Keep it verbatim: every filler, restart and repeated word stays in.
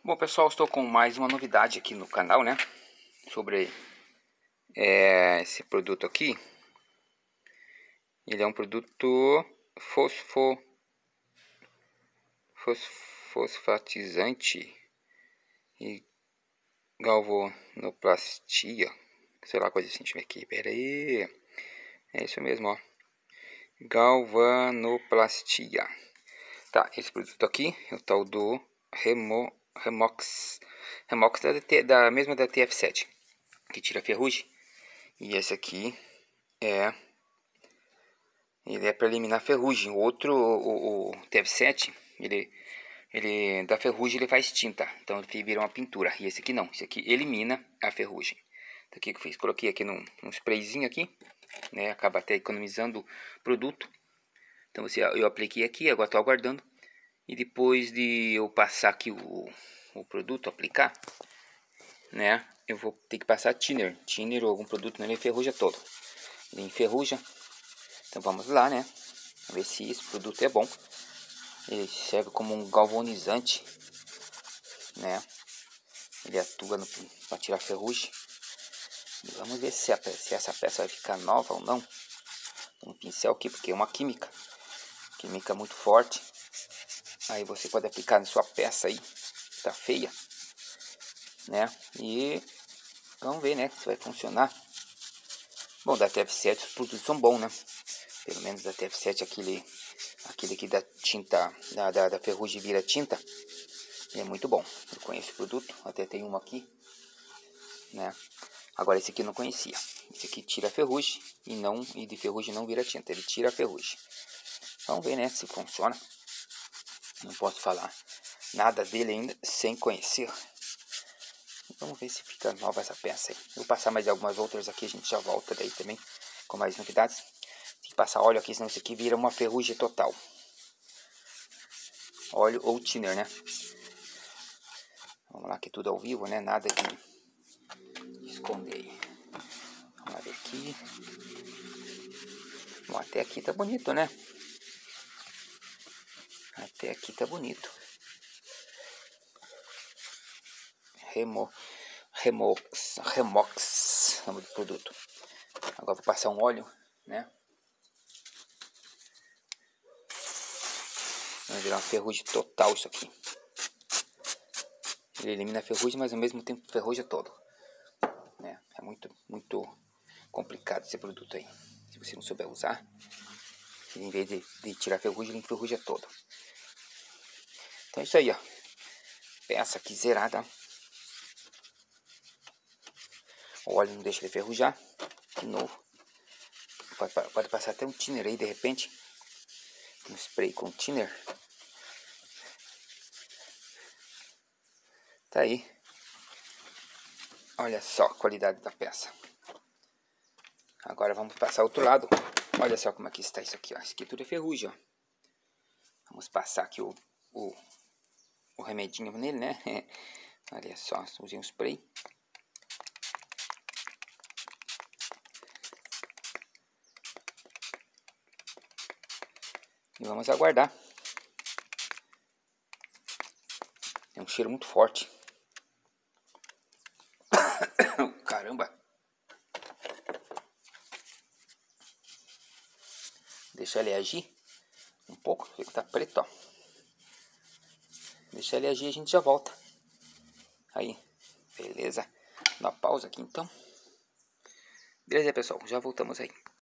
Bom, pessoal, estou com mais uma novidade aqui no canal, né? Sobre é, esse produto aqui. Ele é um produto fosfo, fos, fosfatizante e galvanoplastia. Sei lá, coisa assim, deixa eu ver aqui. Pera aí. É isso mesmo, ó. Galvanoplastia. Tá, esse produto aqui é o tal do Remo, Remox. Remox da, da mesma da T F sete, que tira ferrugem. E esse aqui é ele é para eliminar ferrugem. O outro, o, o T F sete, ele ele da ferrugem ele faz tinta, então ele vira uma pintura. E esse aqui não, esse aqui elimina a ferrugem. Então o que eu fiz? Coloquei aqui num, num sprayzinho aqui, né? Acaba até economizando produto. Então você, eu apliquei aqui, agora estou aguardando. E depois de eu passar aqui o, o produto, aplicar, né? Eu vou ter que passar thinner, thinner ou algum produto, né? Ele enferruja todo. Ele enferruja. Então vamos lá, né? Ver se esse produto é bom. Ele serve como um galvanizante, né? Ele atua para tirar ferrugem. E vamos ver se, a, se essa peça vai ficar nova ou não. Um pincel aqui, porque é uma química. Química muito forte. Aí você pode aplicar na sua peça aí, tá feia, né? E vamos ver, né, se vai funcionar. Bom, da T F sete os produtos são bons, né? Pelo menos da T F sete aquele, aquele que da tinta, da, da, da ferrugem vira tinta, é muito bom. Eu conheço o produto, até tem um aqui, né? Agora esse aqui eu não conhecia. Esse aqui tira a ferrugem e não e de ferrugem não vira tinta, ele tira a ferrugem. Vamos ver, né, se funciona. Não posso falar nada dele ainda sem conhecer. Vamos ver se fica nova essa peça aí. Vou passar mais algumas outras aqui, a gente já volta daí também com mais novidades. Tem que passar óleo aqui, senão isso aqui vira uma ferrugem total. Óleo ou thinner, né? Vamos lá, que tudo ao vivo, né? Nada de esconder aí. Vamos lá ver aqui. Bom, até aqui tá bonito, né? Até aqui tá bonito. Remo, Remox, Remox, nome do produto. Agora vou passar um óleo, né? Vai virar uma ferrugem total isso aqui. Ele elimina a ferrugem, mas ao mesmo tempo ferruja todo. Né? É muito, muito complicado esse produto aí. Se você não souber usar, ele, em vez de, de tirar a ferrugem, ele enferruja todo. Então é isso aí, ó. Peça aqui zerada. O óleo não deixa ele ferrujar. De novo. Pode, pode passar até um thinner aí, de repente. Um spray com thinner. Tá aí. Olha só a qualidade da peça. Agora vamos passar outro lado. Olha só como é que está isso aqui, ó. Isso aqui tudo é ferrugem, ó. Vamos passar aqui o, o, o remedinho nele, né? Olha só, usei um spray. E vamos aguardar. É um cheiro muito forte. Caramba. Deixa ele agir um pouco, porque tá preto, ó. Deixa ele agir e a gente já volta. Aí, beleza. Dá uma pausa aqui então. Beleza, pessoal, já voltamos aí.